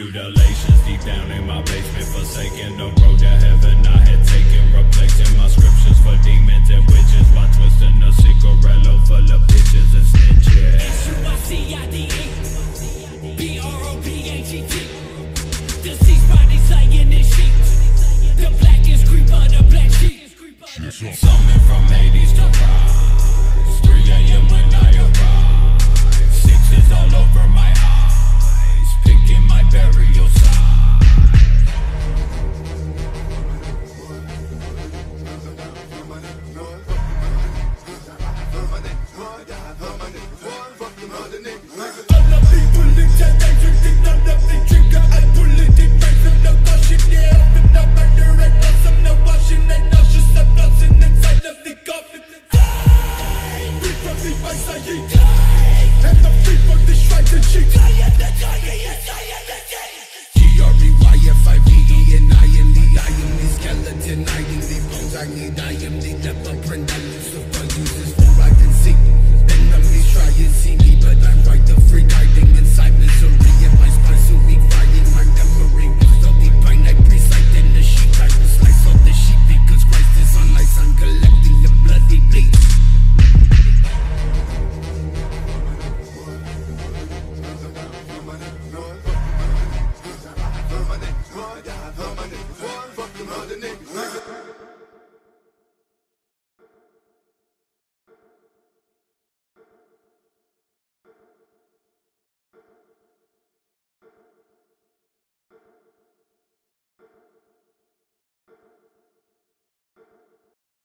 Mutilations deep down in my basement, forsaken the road to heaven I had taken, replacing my scriptures for demons and witches, while twisting a cigarello full of bitches and snitches. S-U-I-C-I-D-E B-R-O-P-H-E-T. Deceased bodies laying in sheets. The blackest creeper, the black sheep. Summoned from Hades to rise. 3 a.m. when I arrive. Sixes all over my eyes, picking my burial side. All the people in town, they drinking, all of the trigger, I pull it in face of the caution, yeah, open the murder and awesome, no washing and nauseous, I'm flossing inside of the coffin. Free from the vice I eat, and I'm free from the shrines and cheats. T.R.U and I am the skeleton, hiding the bones I need, I am the leper print that Lucifer uses for I can see. Enemies try and see me, but I'm right the freak, hiding inside misery, and my spine will be frying my memory. So the pain I preside in the sheet, I will slice off the sheep, because Christ is on ice, I'm collecting the bloody bleed. Fuck them other niggas.